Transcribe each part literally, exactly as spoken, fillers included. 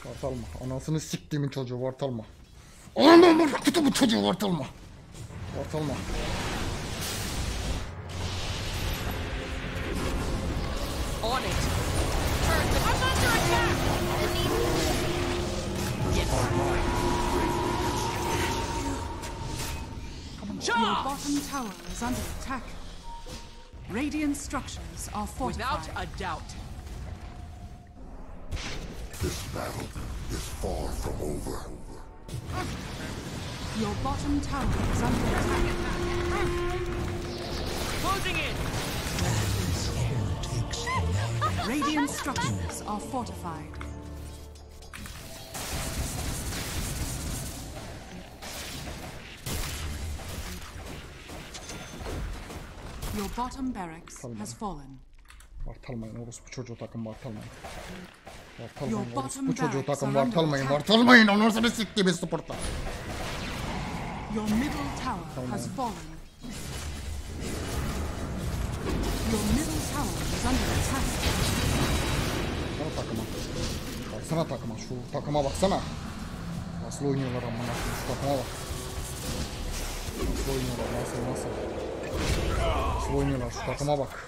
Vartalma. Anasını siktiğimin çocuğu vartalma. Anam kutu bu çocuğu vartalma. Vartalma. On it. Turn. I'm under attack. Your bottom tower is under attack. Radiant structures are fortified. Without a doubt. This battle is far from over. Your bottom tower is under attack. Closing in. Radiant structures are fortified. Your bottom barracks has fallen. Vartalmayın orospu çocuğu takım vartalmayın. Your Vartalmayın bottom orospu çocuğu barracks takım are under vartalmayın. attack. Vartalmayın anasını siktiğimiz sportla. Your middle tower has fallen. Your middle tower is under attack. Sana takıma. Baksana takıma şu takıma baksana. Nasıl oynuyorlar amına koyayım şu takıma bak. Nasıl oynuyorlar nasıl nasıl. Nasıl oynuyorlar şu takıma bak.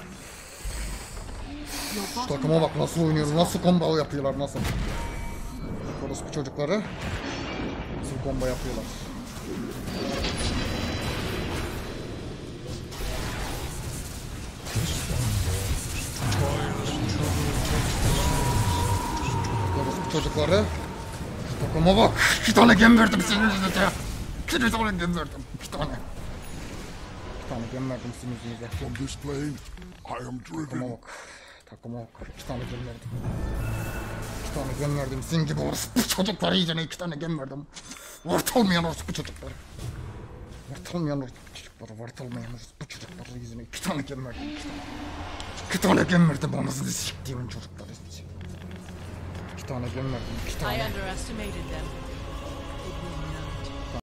Your Şu bottom takıma bak nasıl oynuyorlar nasıl combo yapıyorlar nasıl. Orospu çocukları nasıl combo yapıyorlar. Orospu çocukları şu takıma bak. İki tane gem verdim senin yüzünüze. İki tane gem verdim. İki tane. İki tane gem verdim sizin yüzünüze. From this plane, I am Takıma driven. bak. Takıma bak. İki tane gem verdim. İki tane gem verdim. Sizin gibi orospu çocukları yiyeceğine iki tane gem verdim. Vartalmayan orospu çocukları. Vartalmayan orospu çocukları. Vartalmayan orospu çocukları yüzüne iki tane gem verdim. İki tane, iki tane gem verdim. Anasını siktiğimin çocukları. İki tane gem verdim. İki I tane. underestimated them. It will not